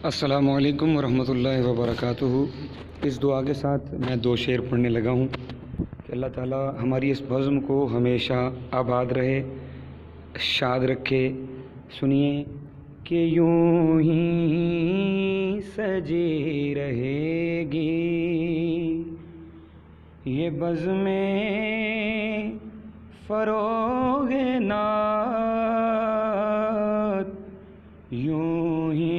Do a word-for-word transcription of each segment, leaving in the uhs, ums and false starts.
السلام علیکم ورحمۃ اللہ وبرکاتہ۔ اس دعا کے ساتھ میں دو شعر پڑھنے لگا ہوں کہ اللہ تعالیٰ ہماری اس بزم کو ہمیشہ آباد رہے، شاد رکھے۔ سنیے کہ یوں ہی سجی رہے گی یہ بزم فروغ نات، یوں ہی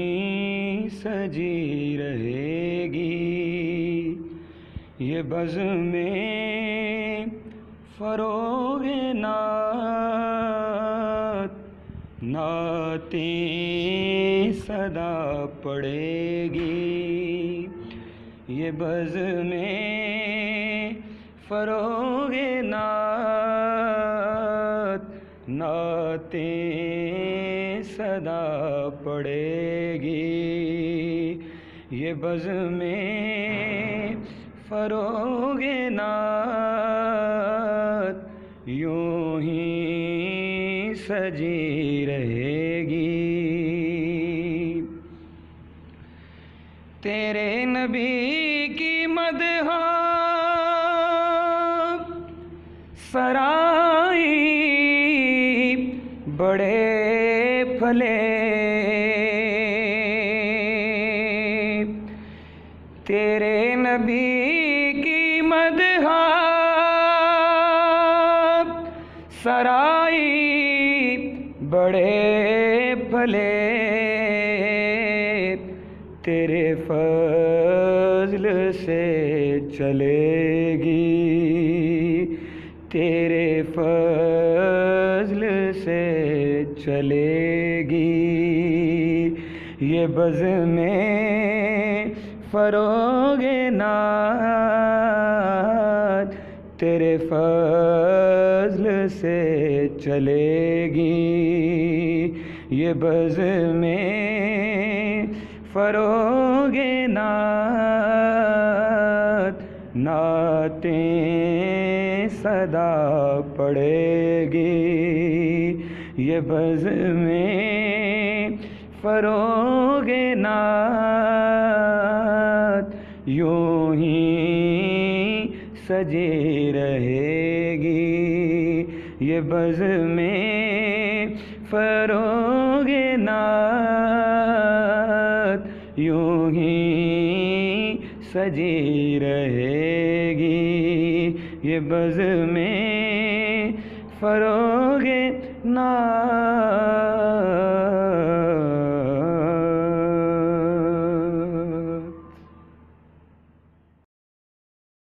سجی رہے گی یہ بزم فروغ نات، نعتیں صدا پڑے گی یہ بزم فروغ نات، نعتیں صدا پڑے گی یہ بزم فروغ نات، یوں ہی سجی رہے گی۔ تیرے نبی کی مدح سرائی بڑے پھلے، تیرے نبی کی مدح سرائی بڑے پھلے، تیرے فضل سے چلے گی، تیرے فضل سے چلے گی یہ بزم فروغ نات، تیرے فضل سے چلے گی یہ بزم فروغ نات، نعتیں صدا پڑے گی یہ بزم فروغ نات، یوں ہی سجی رہے گی یہ بزم فروغ نات، یوں ہی سجی رہے گی یہ بزم فروغ نات۔